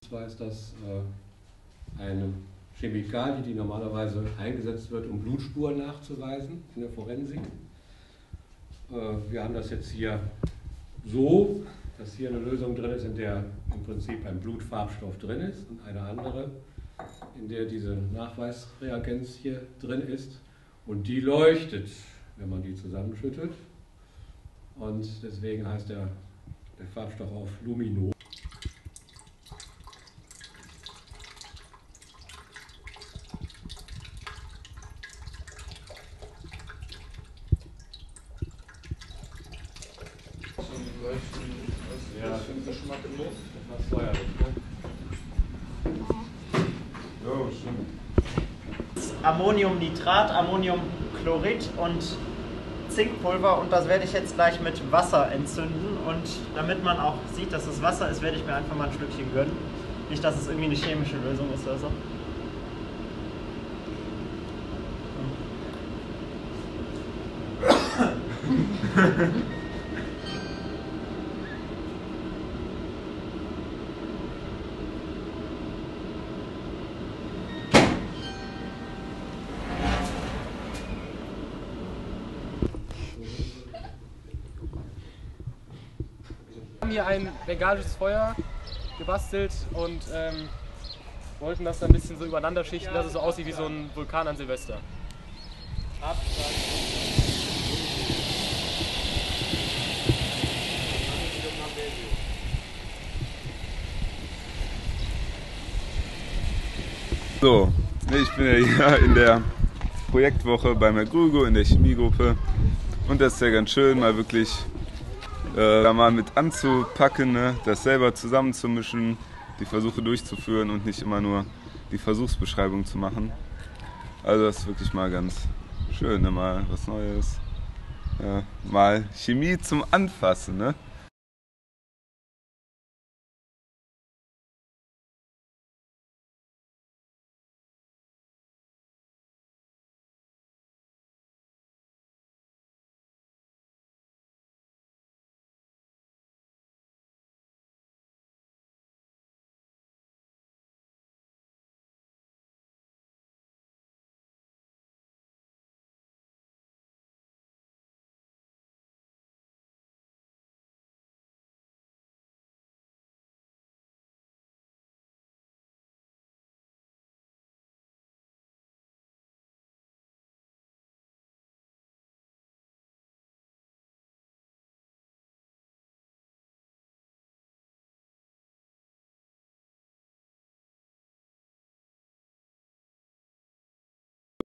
zwar ist das eine Chemikalie, die normalerweise eingesetzt wird, um Blutspuren nachzuweisen in der Forensik. Wir haben das jetzt hier so, dass hier eine Lösung drin ist, in der im Prinzip ein Blutfarbstoff drin ist und eine andere, in der diese Nachweisreagenz hier drin ist. Und die leuchtet, wenn man die zusammenschüttet. Und deswegen heißt der Farbstoff auch Lumino. Ja, das ist Geschmack im Luft. Das ist Feuerlicht, ne? Ja, stimmt. Ammoniumnitrat, Ammoniumchlorid und Zinkpulver, und das werde ich jetzt gleich mit Wasser entzünden, und damit man auch sieht, dass es Wasser ist, werde ich mir einfach mal ein Schlückchen gönnen. Nicht, dass es irgendwie eine chemische Lösung ist oder so. Wir haben hier ein bengalisches Feuer gebastelt und wollten das dann ein bisschen so übereinander schichten, dass es so aussieht wie so ein Vulkan an Silvester. So, ich bin ja hier in der Projektwoche bei Mergrugo in der Chemiegruppe, und das ist ja ganz schön, mal wirklich da mal mit anzupacken, ne? Das selber zusammenzumischen, die Versuche durchzuführen und nicht immer nur die Versuchsbeschreibung zu machen. Also das ist wirklich mal ganz schön, ne? Mal was Neues, mal Chemie zum Anfassen, ne?